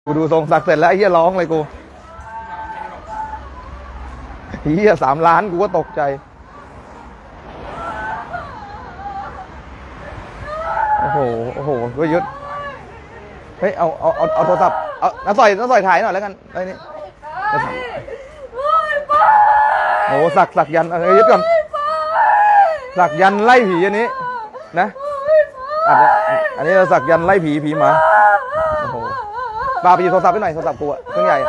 กูดูทรงสักเสร็จแล้วไอ้เหี้ยร้องเลยกูเหี้ย3 ล้านกูก็ตกใจโอ้โหก็ยึดเฮ้ยเอาโทรศัพท์เอาน้าสอยถ่ายหน่อยแล้วกันไอ้นี่โอ้สักยันยึดก่อนสักยันไล่ผีอันนี้นะอันนี้เราสักยันไล่ผีหมาโอ้โหปาไปหยิบโทรศัพท์ไปหน่อยโทรศัพท์กูอะเครื่องใหญ่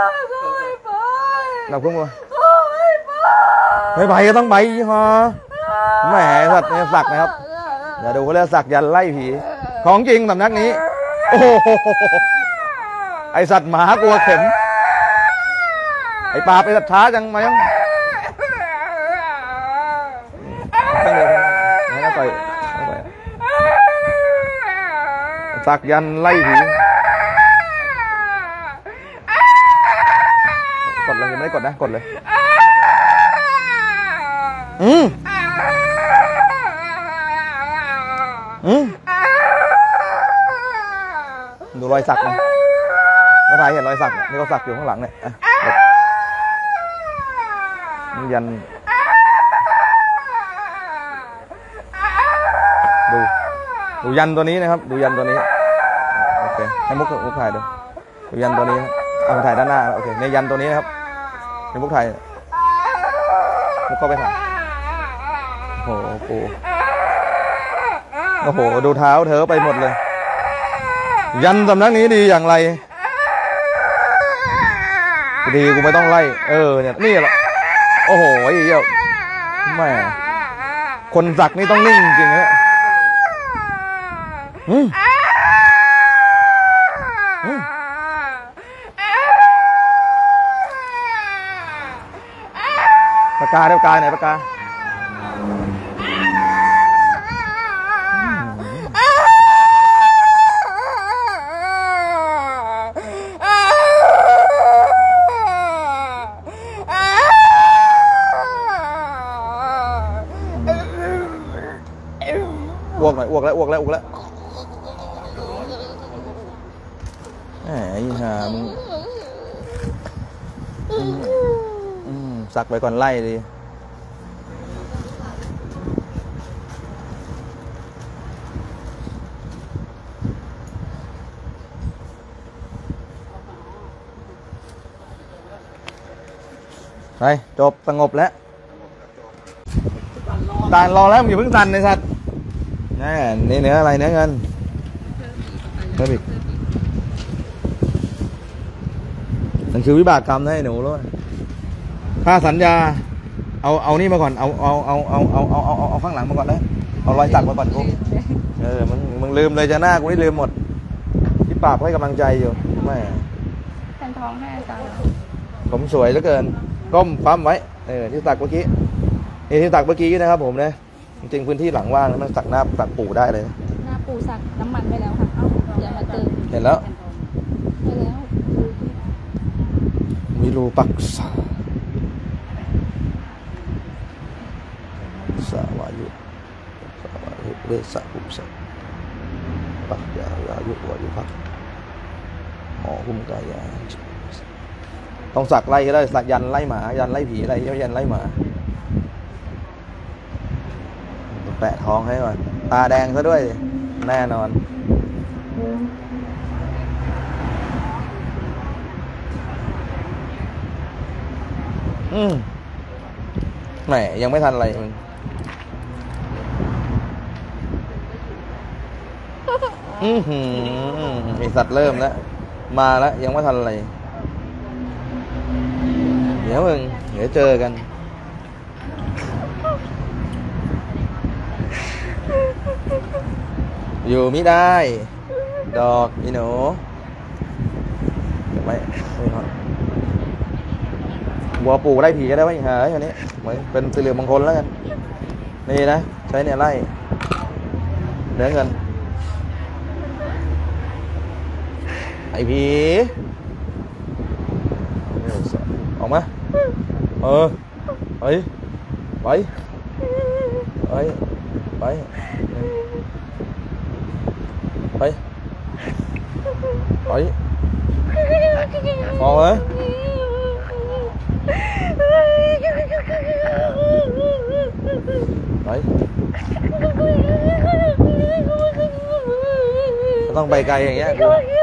หนักเครื่องมือไม่ไปก็ต้องไปฮะแหมสัตว์เนี่ยสักนะครับเดี๋ยวดูเขาเรียกสักยันไล่ผีของจริงสำนักนี้โอ้โหไอสัตว์หมากลัวเข็มไอปลาไปสัตว์ช้าจังมายังตั้งเลยนะต่อยสักยันไล่ผีกดเลยยังไม่ได้กดนะกดเลยดูรอยสักนะมาถ่ายเห็นรอยสักนี่เขาสักอยู่ข้างหลังเนี่ยยันดูยันตัวนี้นะครับดูยันตัวนี้โอเคให้มุกถ่ายดูยันตัวนี้เอาถ่ายด้านหน้าโอเคในยันตัวนี้นะครับให้มุกถ่ายมุกเข้าไปถ่ายโอ้โหดูเท้าเธอไปหมดเลยยันสำนักนี้ดีอย่างไรดีกูไม่ต้องไล่เนี่ยนี่แหละโอ้โหเยี่ยมแม่คนสักนี่ต้องนิ่งจริงๆนะปากกาเดี๋ยวปากกาไหนปากกาอ้วกหน่อยอ้วกแล้วแหมไอ้ห่ามึงสักไปก่อนไล่ดิไปจบสงบแล้วตานรอแล้วมึงอย่าเพิ่งตันเลยสัตว์นี่เนื้ออะไรเนื้อเงินเนื้อบิกนั่นคือวิบากกรรมนะไอ้หนูรู้ไหมถ้าสัญญาเอานี่มาก่อนเอาข้างหลังมาก่อนนะเอารอยสักมาก่อนกูมึงลืมเลยจะหน้ากูนี่ลืมหมดที่ปากให้กำลังใจอยู่ไม่แทนทองให้อาจารย์ผมสวยเหลือเกินก้มปั๊มไว้ที่สักเมื่อกี้ที่สักเมื่อกี้นะครับผมนะจริงๆพื้นที่หลังว่างมันสักหน้าสักปู่ได้เลยหน้าปู่สักน้ำมันไปแล้วค่ะอย่ามาเติมเห็นแล้วมีรูปักษาสาวายุเวสะปุสะปักยายุวายุพักหมอคุ้มกายาต้องสักไล่ก็ได้สักยันไล่หมายันไล่ผีอะไรยันไล่หมาแปะท้องให้ก่อนตาแดงซะด้วยแน่นอนแหมยังไม่ทันอะไรมึงไอสัตว์เริ่มแล้วมาแล้วยังไม่ทันอะไรเดี๋ยวมึงเดี๋ยวเจอกันอยู่ไม่ได้ดอกอีหนูไม่บัวปู่ไล่ผีก็ได้ไหมหาอันนี้เหมือนเป็นสิริมงคลแล้วกันนี่นะใช้เนี่ยไล่เนื้อเงินไอ้ผีออกมาไปออกเลยไปต้องไปไกลอย่างเงี้ย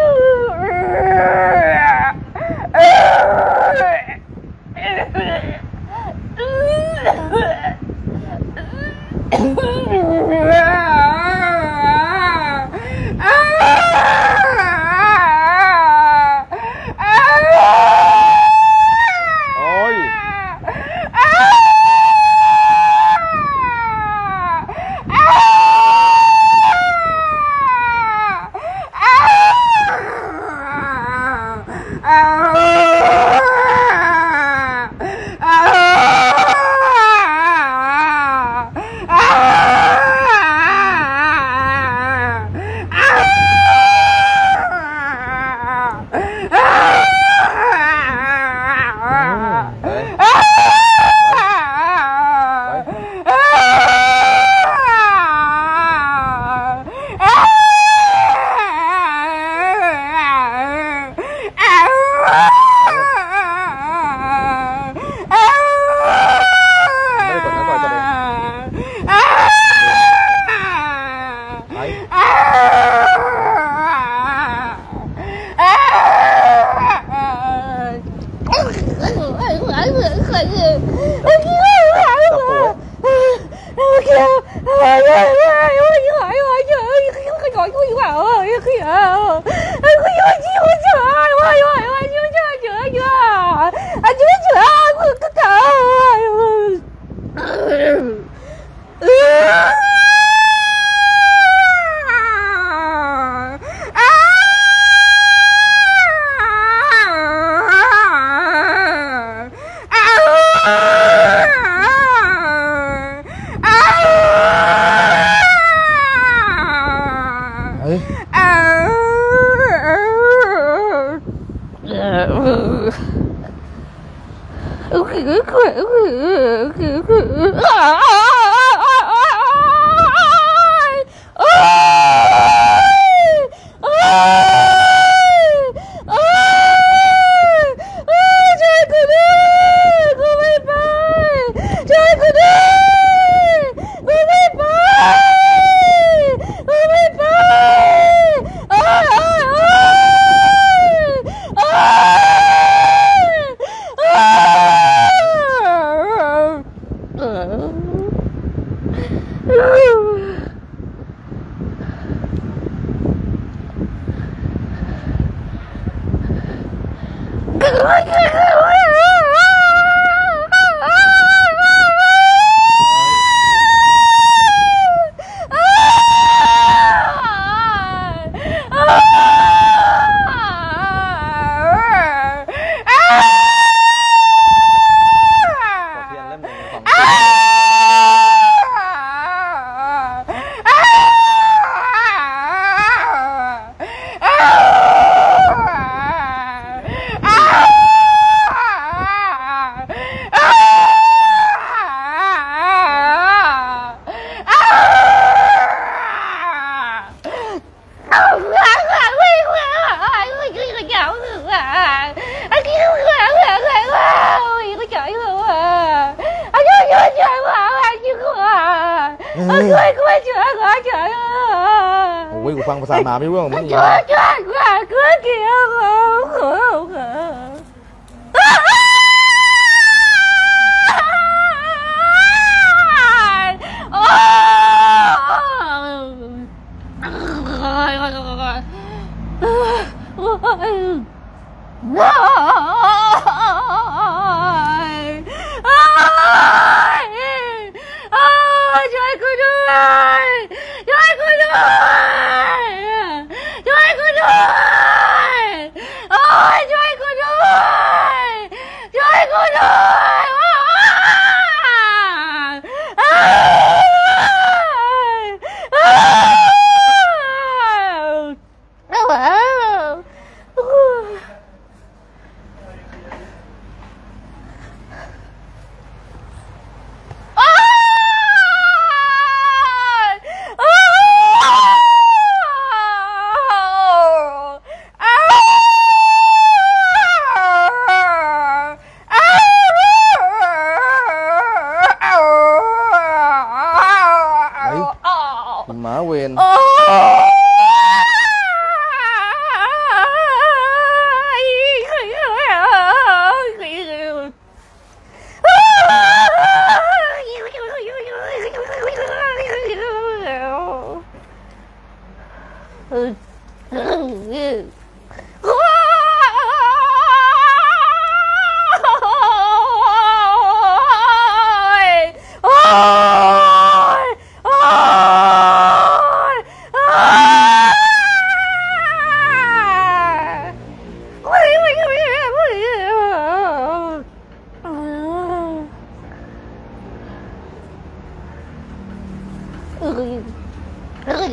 โอ้ยกูฟังภาษาหมาไม่รู้มึง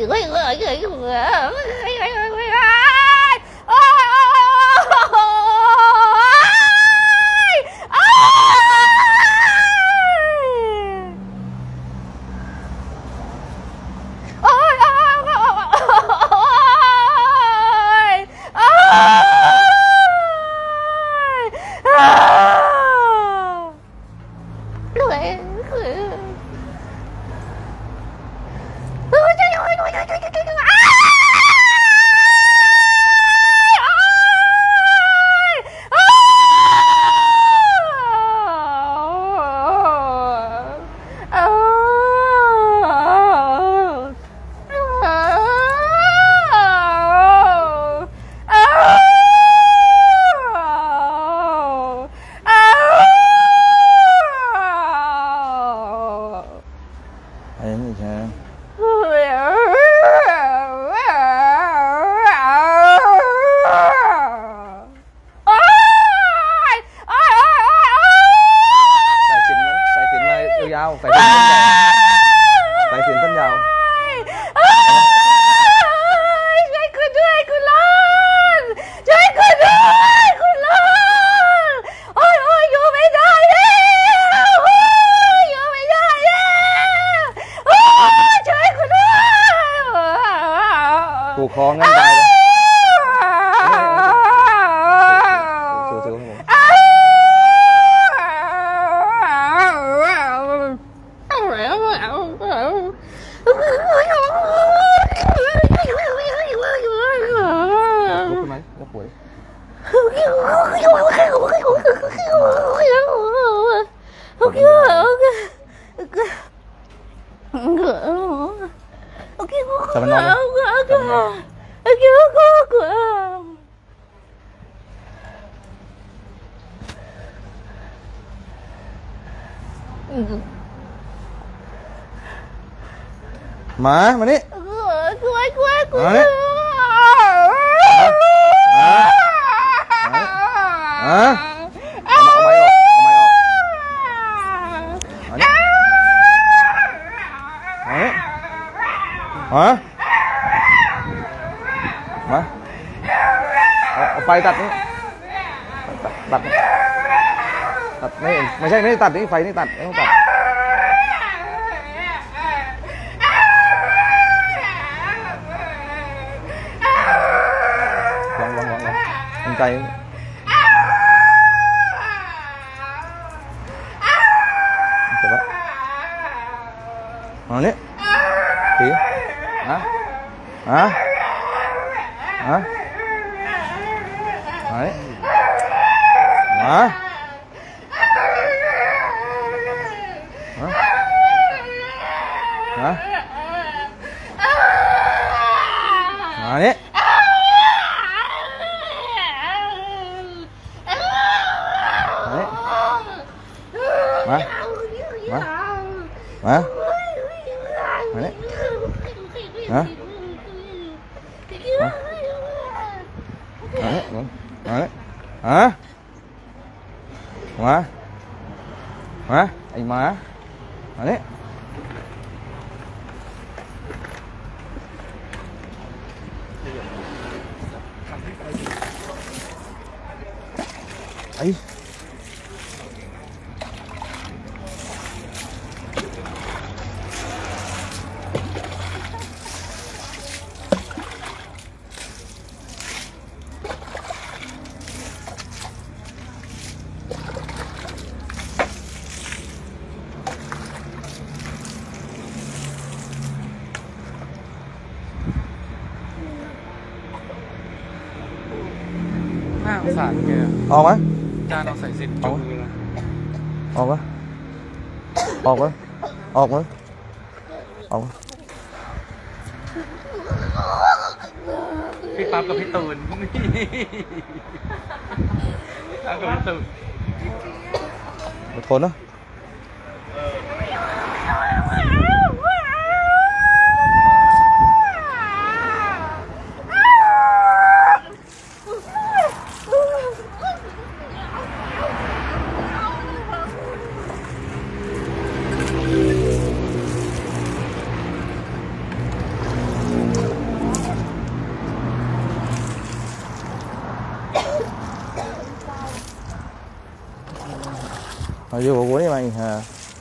ไอ้นี่ใช่ไหมใส่สินมายาวๆใส่สินเส้นใหญ่ใส่สินเส้นยาวช่วยคุณด้วยคุณลุงช่วยคุณด้วยคุณลุงโอ้ยโอ้ยอยู่ไม่ได้แล้วโอ้ยอยู่ไม่ได้แล้วโอ้ยช่วยคุณด้วยผูกคองั้นตายเลยถือให้ผมลุกขึ้นไหมลุกป่วยจะมานอนเลยจะมานอนมานี่มานี่เอาไม้ออกเอาไม้ออกอันนี้มาเอาไฟตัดนี่ตัดไม่ใช่ไม่ได้ตัดนี่ไฟนี่ตัดไม่ต้องตัดลองมันใจเสร็จแล้วเอาเนี่ยตีมามามามาเนี่ยมามาเนี่ยมาเนี่ยฮะมาเนี่ยฮะมาไอ้หมามาเนี่ยไอ้น่าสงสารแกออกไหมจานเอาใส่สินจุงเลยนะออกไหมออกไหมออกไหมออกไหมพี่ปั๊บกับพี่ตูนพี่ปั๊บกับพี่ตูนอดทนนะเอาอยู่กับกูนี่มาอีกฮะ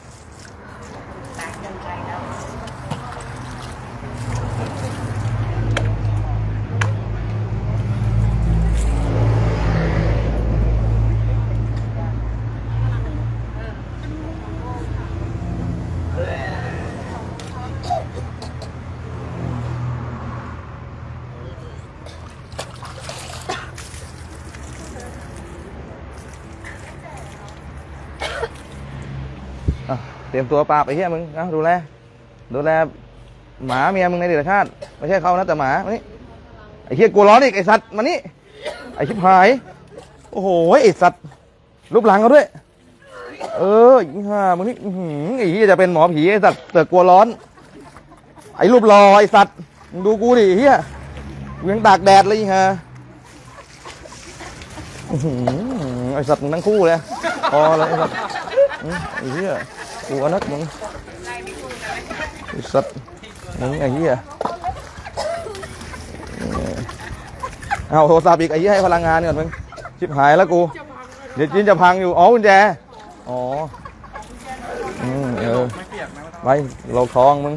เตรียมตัวปราบไอ้เหี้ยมึงเอาดูแลหมาเมียมึงในเด็กชาติไม่ใช่เขานะแต่หมามานี่ไอ้เหี้ยกลัวร้อนอีกไอ้สัตว์มานี่ไอ้ชิบหายโอ้โหไอ้สัตว์รูปหลังเขาด้วยอีห่ามึงนี่ไอ้เหี้ยจะเป็นหมอผีไอ้สัตว์เสือกกลัวร้อนไอ้รูปหล่อไอ้สัตว์มึงดูกูดิไอ้เหี้ยกูยังตากแดดเลยฮะไอ้สัตว์มึงทั้งคู่เลยพอเลยไอ้สัตว์ไอ้เหี้ยกูอนักมึงไอ้สัตว์มึงไอ้เหี้ยเอาโทรศัพท์อีกไอ้เหี้ยให้พลังงานก่อนมึงชิบหายแล้วกูเดี๋ยวจินจะพังอยู่อ๋อกุญแจอ๋อไว้เราคล้องมึง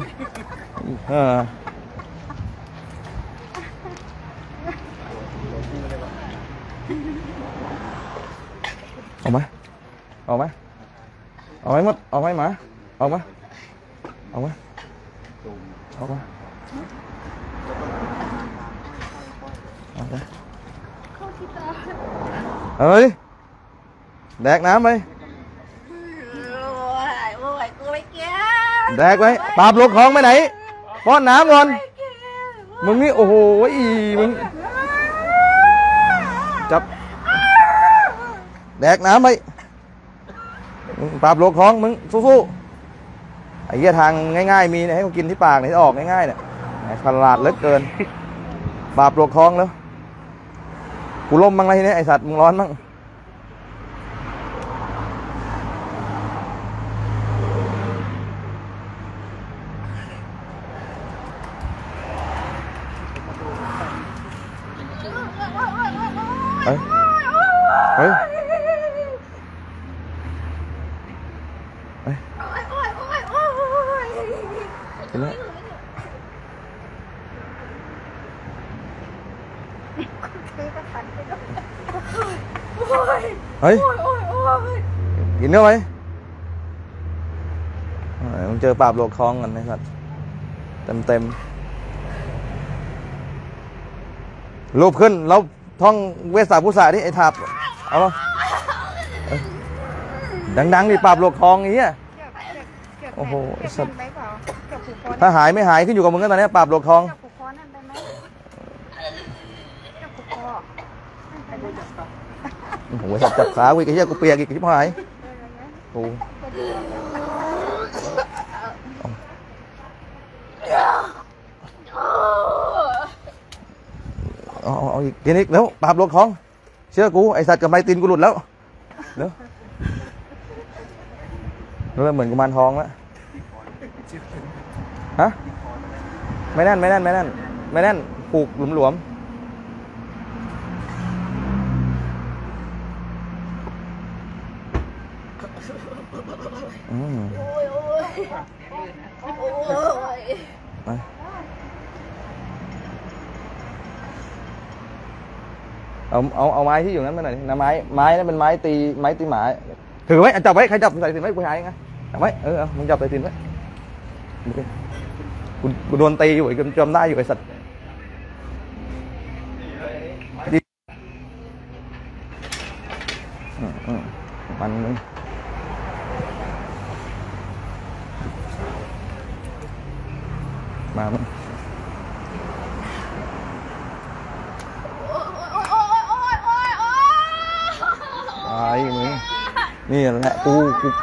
เอาไหมเอาไหมเอาไหมมดเอาไหมหมาเอาไหมเอาไหมเอาไหมเอาไหมเฮ้ยแดกน้ำไปแดกไปปราบลูกของไปไหนป้อนน้ำก่อนมึงนี่โอ้โหมึงจับแดกน้ำไปปราบโลกคล้องมึงสู้ๆไอ้เหี้ยทางง่ายๆมีให้เขากินที่ปากที่ออกง่ายๆเนี่ยฉลาดเหลือเกินปราบโลกคล้องแล้วกูล่มบ้างไรทีนี้ไอ้สัตว์มึงร้อนบ้างเฮ้ยเห็นไหมเฮ้ยกินเนื้อไหมมึงเจอปราบโลกคลองกันนะครับเต็มรูปขึ้นแล้วท่องเวสสาพุสาที่ไอ้ถาบเอาป่ะดังๆดิปราบโลกคลองอย่างเงี้ยโอ้โหสัตว์ถ้าหายไม่หายขึ้นอยู่กับมึงกันตอนนี้ปราบโลกคลองโอ้โหสัตว์จับขาวิกไอ้เหี้ยกูเปียกอีกชิบหายโอ้เอาอีกกินอีกแล้วปราบโลกคลองเชื่อกูไอสัตว์กับไมตีนกูหลุดแล้วเดี๋ยวเริ่มเหมือนกุมารทองแล้วฮะไม่แน่นผูกหลวมเอาไม้ที่อยู่นั้นมาหน่อยนะไม้นั่นเป็นไม้ตีหมาถือไว้จับไว้ใครจับใส่สินไว้กูหายไงจับไว้มึงจับใส่สินไว้กูโดนตีอยู่ไอ้กูจำได้อยู่ไอ้สัตว์มันมามึงไปมึงนี่แหละกู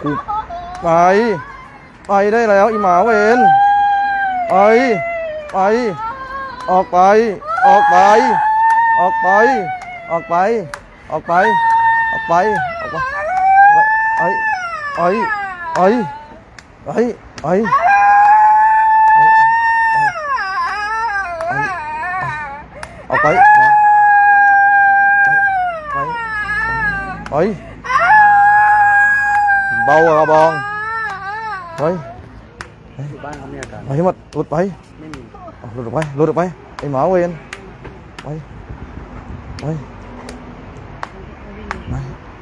ไปได้แล้วอีหมาเวนไปออกไปเบากระบองเฮ้ยอยู่บ้านเขามีอาการไปให้หมดหลุดไปไม่มีหลุดออกไปหลุดออกไปไอ้หมาเวรไปไปไป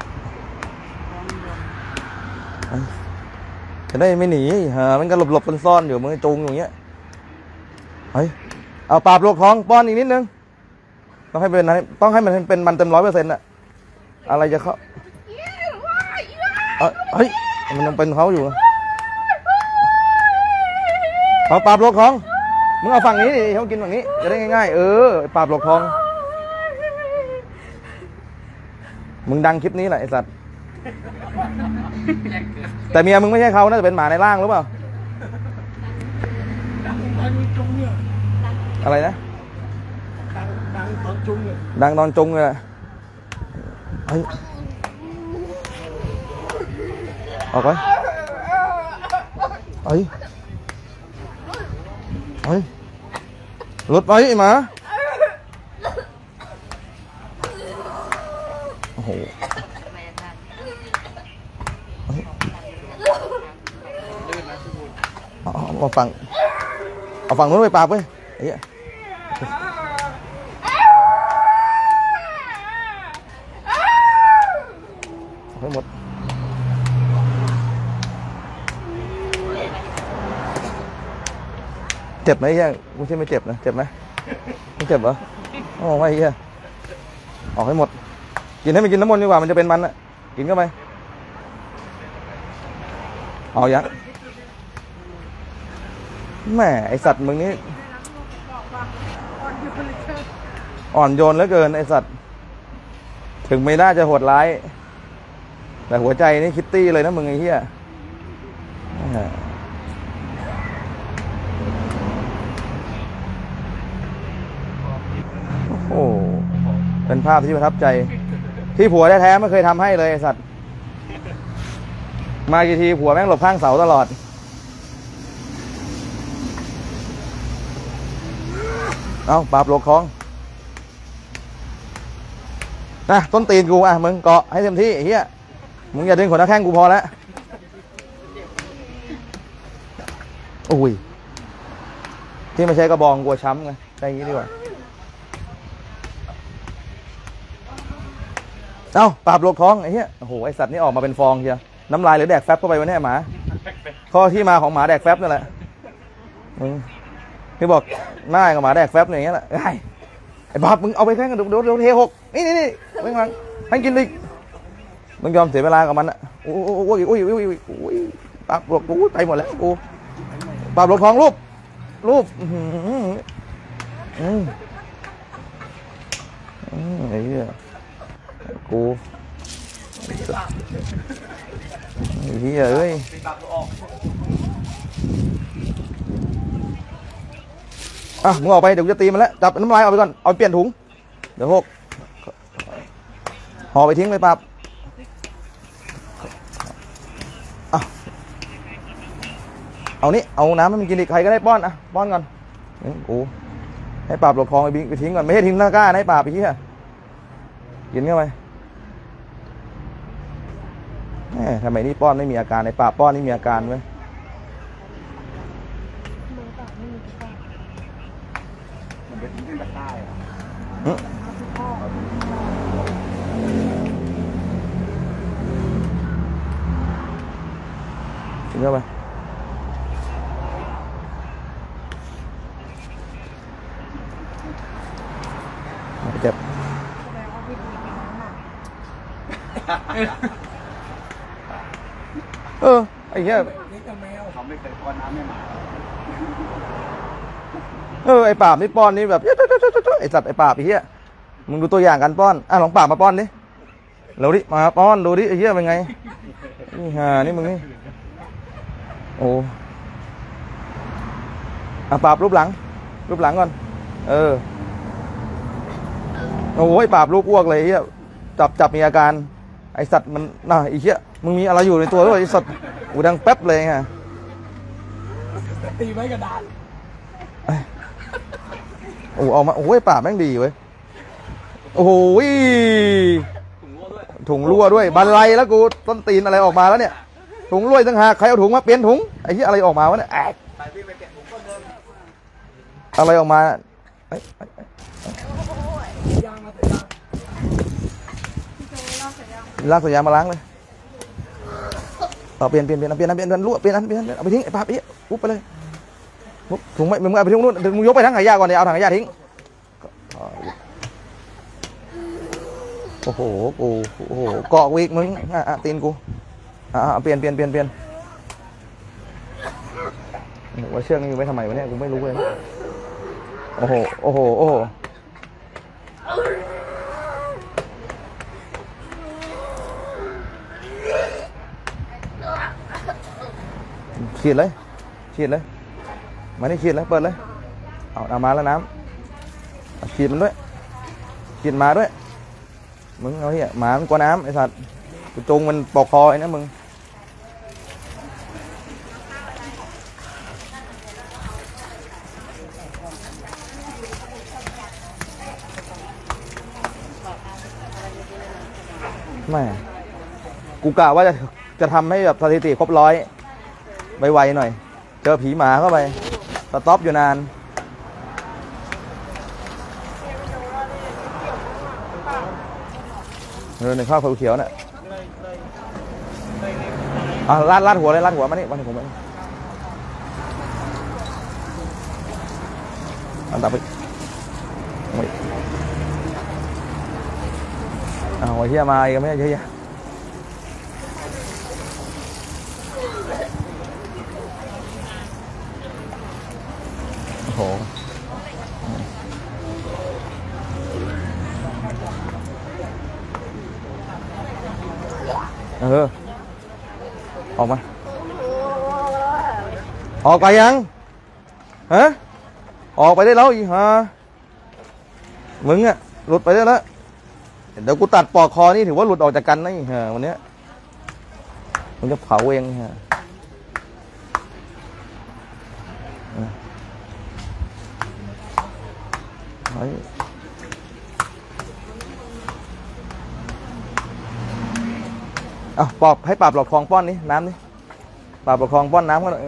จะได้ไม่หนีฮะมันก็หลบซ่อนอยู่มึงจูงอย่างเงี้ยเฮ้ยเอาปราบโรคท้องป้อนอีกนิดนึงต้องให้เป็นต้องให้มันเป็นมันเต็ม100%อะอะไรจะเข้าเฮ้ยมันยังเป็นเขาอยู่เอาปราบโรคท้องมึงเอาฝั่งนี้ดิเขากินฝั่งนี้จะได้ง่ายๆปราบโรคท้องมึงดังคลิปนี้แหละไอสัตว์แต่เมียมึงไม่ใช่เขาน่าจะเป็นหมาในร่างหรือเปล่าอะไรนะดังตอนจุงเลยดังตอนจุงเลยเฮ้ยออกไปเฮ้ยเฮ้ยหลุดไปไอ้หมาโอ้โหเอาฝั่งนู้นไปปราบเว้ยไอ้เหี้ยให้หมดเจ็บไหมเหี้ยกูใช่ไม่เจ็บนะเจ็บไหมไม่เจ็บเหรอโอ้ไม่เหี้ยออกให้หมดกินให้มันกินน้ำมนต์ดีกว่ามันจะเป็นมันอะกินเข้าไปเอาอย่างแม่ไอสัตว์มึงนี่อ่อนโยนเหลือเกินไอสัตว์ถึงไม่น่าจะโหดร้ายแต่หัวใจนี่คิตตี้เลยนะมึงไอ้เหี้ยโอ้โหเป็นภาพที่ประทับใจที่ผัวแท้ๆไม่เคยทำให้เลยไอสัตว์มากี่ทีผัวแม่งหลบข้างเสาตลอดเอาปราบโรคท้องนะต้นตีนกูอ่ะมึงเกาะให้เต็มที่ไอ้เหี้ยมึงอย่าดึงขนหน้าแข้งกูพอแล้วโอ้ยที่ไม่ใช่กระบองกลัวช้ำไงได้อย่างนี้ดีกว่าเอาปราบโรคท้องไอ้เหี้ยโอ้โหไอสัตว์นี่ออกมาเป็นฟองเชียวน้ำลายหรือแดกแฟบเข้าไปวันนี้หมาข้อที่มาของหมาแดกแฟบนั่นแหละมึงที่บอกหน้ากับหมาแดกแฟบอย่างเงี้ยแหละไอ้บาปมึงเอาไปแข่งกันดูเทหกนี่ไม่งั้นให้กินดิมึงยอมเสียเวลากับมันอ่ะโอ้ยปราบโรคกูไปหมดแล้วกูปราบโรคท้องรูปไอ้เหี้ยกูไอ้เหี้ยเอ้ยอ่ะมึงออกไปเดี๋ยวจะตีมันแล้วจับน้ำลายออกไปก่อนเอาเปลี่ยนถุงเดี๋ยว6ห่อไปทิ้งไปปราบเอานี่เอาน้ำให้มันกินอีกใครก็ได้ป้อนอ่ะป้อนก่อนกูให้ปราบโรคท้องไปทิ้งก่อนไม่ให้ทิ้งตะกร้าให้ปราบไปที่กินเข้าไปทำไมนี่ป้อนไม่มีอาการในปราบป้อนนี่มีอาการไหมกินเข้าไปเจ็บไอ้เหี้ยเขาไม่เคยป้อนน้ำให้หมาไอ้ปราบนี่ป้อนนี่แบบไอ้สัตว์ไอ้ปราบไอ้เหี้ยมึงดูตัวอย่างกันป้อนลองปราบมาป้อนดิเราดิมาป้อนดูดิไอ้เหี้ยเป็นไงนี่ฮะนี่มึงนี่โอ้ปราบรูปหลังก่อนโอ้ยปราบรูปอ้วกเลยเหี้ยจับมีอาการไอสัตว์มันน่ะไอ้เหี้ยมึงมีอะไรอยู่ในตัวด้วยไอสัตว์กูดังแป๊บเลยฮะตีไม้กระดานโอ้ออกมาโอ้ยปราบแม่งดีเว้ยโอ้โหถุงรั่วด้วยบันไลแล้วกูต้นตีนอะไรออกมาแล้วเนี่ยถุงรวยต่างหากใครเอาถุงมาเปลี่ยนถุงไอ้ที่อะไรออกมาวะเนี่ยอะไรออกมาลากสายยางมาล้างเลยเปลี่ยนรั่วเปลี่ยนเอาไปทิ้งไอ้ป้าพี่ปุ๊บไปเลยปุ๊บถุงไม่มึงเอาไปทิ้งนู่นมึงยกไปทั้งขยะก่อนเดี๋ยวเอาถังขยะทิ้งโอ้โหกูโอ้โหเกาะวีกมึงตีนกูเปลี่ยนว่าเชือกนี้อยู่ไว้ทำไมวะเนี่ยกูไม่รู้เลยโอ้โหฉีดเลยมานี่ฉีดเลยเปิดเลยเอามาแล้วน้ำฉีดมันด้วยฉีดมาด้วยมึงเอาเหี้ยหมามันกลัวน้ำไอ้สัตว์กูจงมันปอกคอไอ้นะมึงไม่กูกะว่าจะทำให้แบบสถิติครบ100ไวๆหน่อยเจอผีหมาเข้าไปสต็อปอยู่นานหนึ่งข้าวเขียวน่ะลาดหัวเลยลาดหัวมานี่มาถึงผมอันดับไปไอ้เหี้ยมาอีกไม่ใช่เหี้ยโอ้โหออกมาออกไปยังฮะออกไปได้แล้วอีฮะมึงอะหลุดไปได้แล้วเดี๋ยวกูตัดปอกคอนี่ถือว่าหลุดออกจากกันนะฮะวันนี้มึงจะเผาเองฮะปอบให้ปราบหลอดคลองป้อนนี่น้ำนี่ปราบหลอดคลองป้อนน้ำก็หน่อย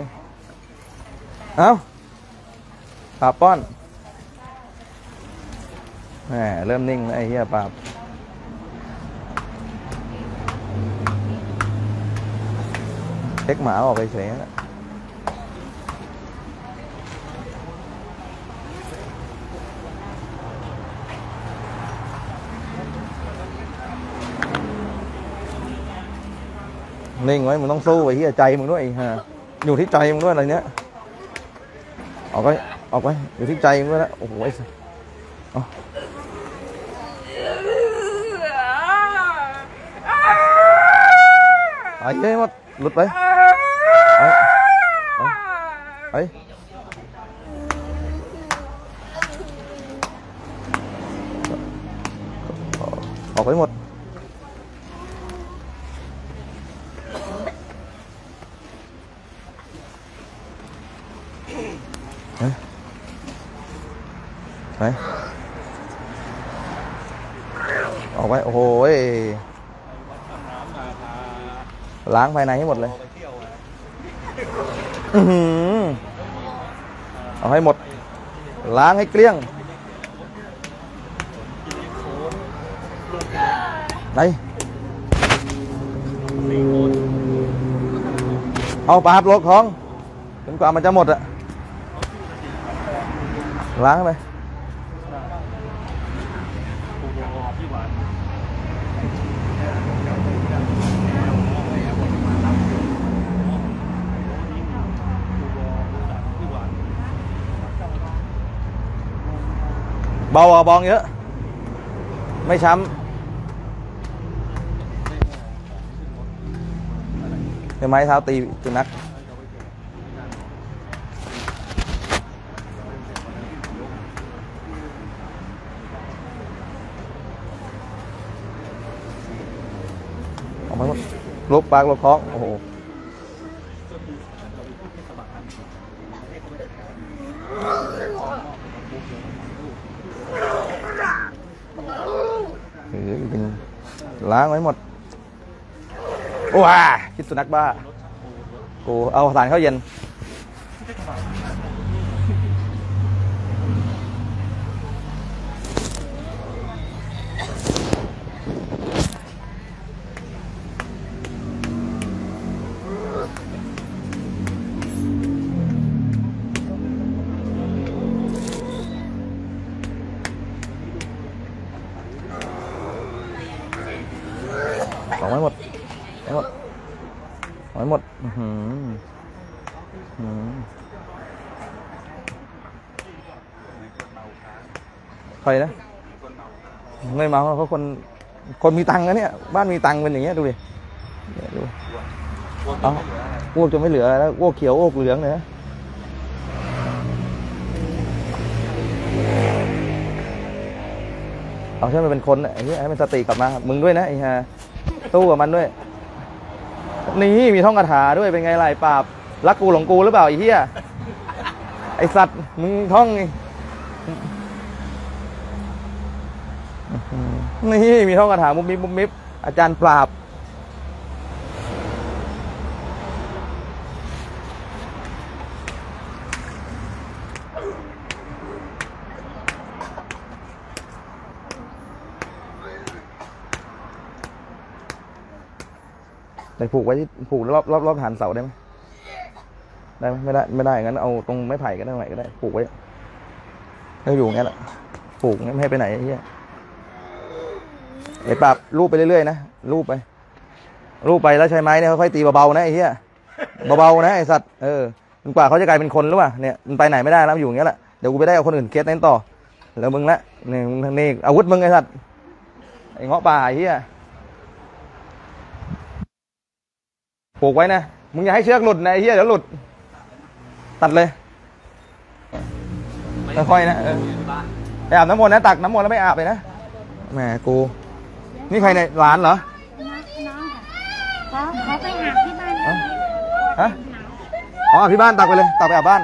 ปราบป้อนแหมเริ่มนิ่งแล้วไอ้เหี้ยปราบเช็คหมาออกไปเฉยๆนิ่งไว้มึงต้องสู้ไอ้เหี้ยใจมึงด้วยฮะอยู่ที่ใจมึงด้วยอะไรเนี้ยออกไปอยู่ที่ใจมึงด้วยแล้วโอ้โหไอ้เหี้ยมันหลุดไปออกไปหมดออกไปโอ้โหล้างภายในให้หมดเลยเอาให้หมดล้างให้เกลี้ยงไหนเอาปลาปลอกท้องจนกว่ามันจะหมดอะล้างไปเบาบองเยอะไม่ช้ำใช้ไม้เท้าตีสุนัขออกมาลบปากลบท้องโอ้โหล้างไว้หมดโอ้ยคิดสุนัขบ้ากูเอาสารเข้าเย็นของไม่หมดไม่หมดไม่หมดใครนะไม่เมาเขาคนมีตังค์นะเนี่ยบ้านมีตังค์เป็นอย่างเงี้ยดูดิดูเอาอ้วกจะไม่เหลือแล้วอ้วกเขียวอ้วกเหลืองเลยนะเอาใช่มันเป็นคนไอ้เหี้ยให้มันสติกลับมามึงด้วยนะไอ้ฮะตู้กับมันด้วยนี่มีท่องคาถาด้วยเป็นไงล่ะปราบรักกูหลงกูหรือเปล่าไอ้เหี้ยไอ้สัตว์มึงท่องนี่มีท่องคาถามุบมิบอาจารย์ปราบแต่ผูกไว้ที่ผูกรอบฐานเสาได้ไหมได้ไหมไม่ได้งั้นเอาตรงไม้ไผ่ก็ได้ตรงไหนก็ได้ผูกไว้ให้อยู่อย่างนี้แหละผูกไม่ให้ไปไหนไอ้เหี้ยไอ้ปราบรูปไปเรื่อยๆนะรูปไปแล้วใช้ไม้เนี่ยค่อยๆตีเบาๆนะไอ้เหี้ยเบาๆนะไอ้สัตว์จนกว่าเขาจะกลายเป็นคนหรือเปล่าเนี่ยมันไปไหนไม่ได้แล้วอยู่อย่างนี้แหละเดี๋ยวกูไปได้เอาคนอื่นเคสนั้นต่อแล้วมึงละนี่อาวุธมึงไอ้สัตว์ไอ้เงาะป่าไอ้เหี้ยผูกไว้นะมึงอย่าให้เชือกหลุดนะไอ้เหี้ยเดี๋ยวหลุดตัดเลยค่อยๆนะไปอาบน้ำมนต์นะตักน้ำมนต์แล้วไม่อาบเลยนะแหมกูนี่ใครเนี่ยหลานเหรอน้องเขาไปอาบที่บ้านฮะอ๋ออาบที่บ้านตักไปเลยตักไปอาบบ้าน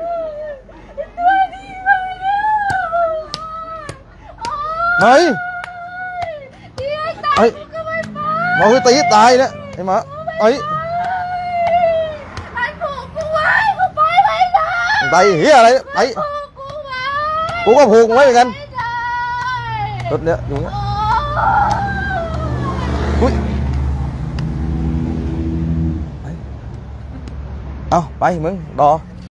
เฮ้ยเฮ้ยมาเฮ้ยตีตายแล้วไอ้หมาเฮ้ยไปเฮียอะไรไปกูก็ผูกไว้เหมือนกันรถเนี้ยอยู่เงี้ยอุ้ยเอาไปมึงรอ